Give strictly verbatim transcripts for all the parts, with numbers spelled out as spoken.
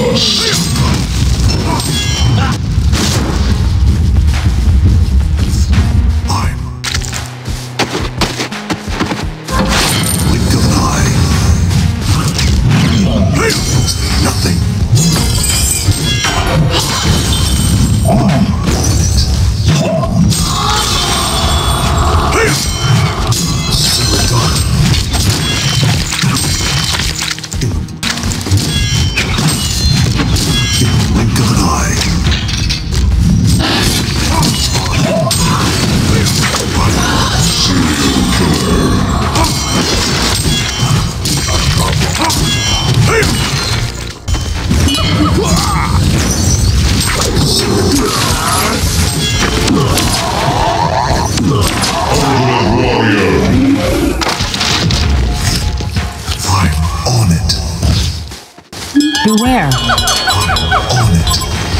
Beware. On it.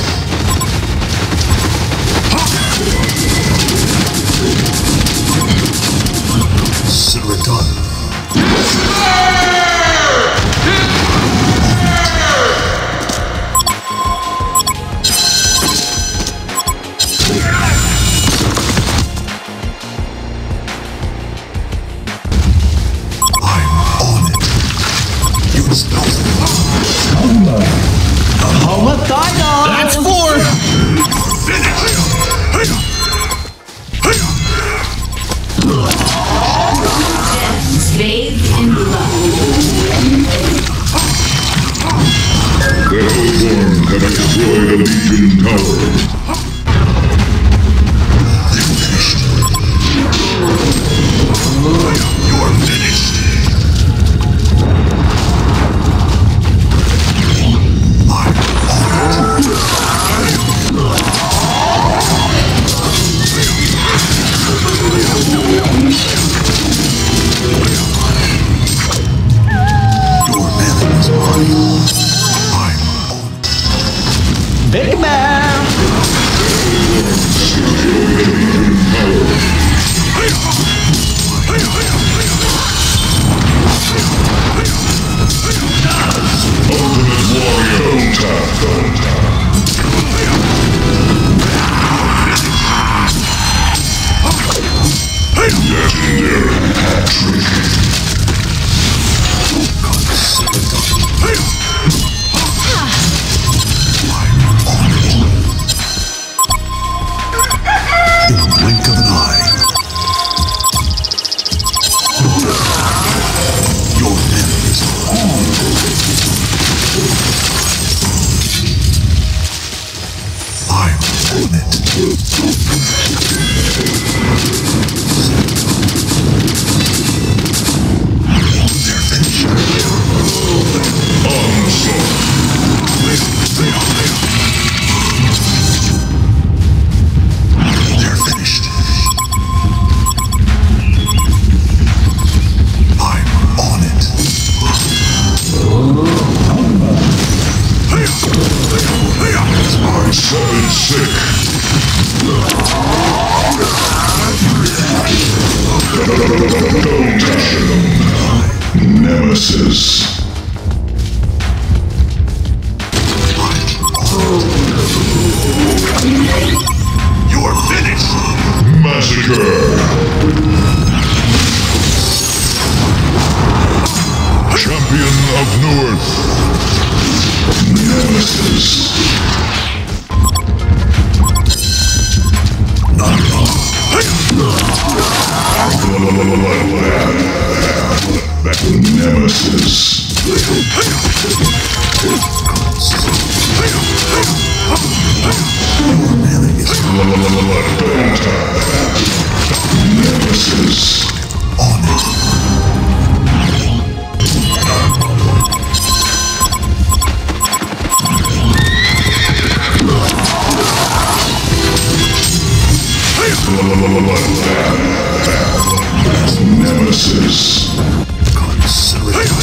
Consider it done. I'm on it. You smell it. Homicidal! That's four! Bathed in blood. The Hellborn have destroyed a Legion tower. You are finished. Big man! Ultimate Warrior Ultra. Legendary hat-trick. In the blink of an eye. Your enemy is on. I'm on it. They're finished. They're finished. I'm on it. Seven sick. Nemesis. You're finished. Massacre. Champion of North. Nemesis. Nemesis. Nemesis. On it. Nemesis. Consider it.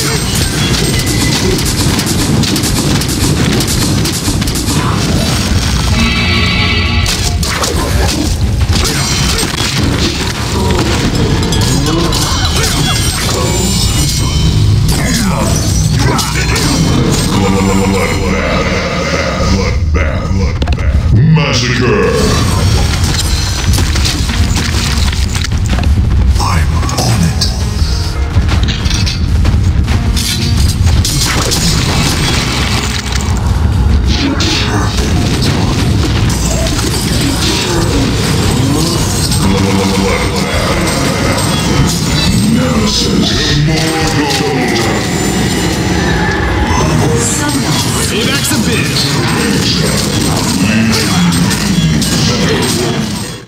Massacre.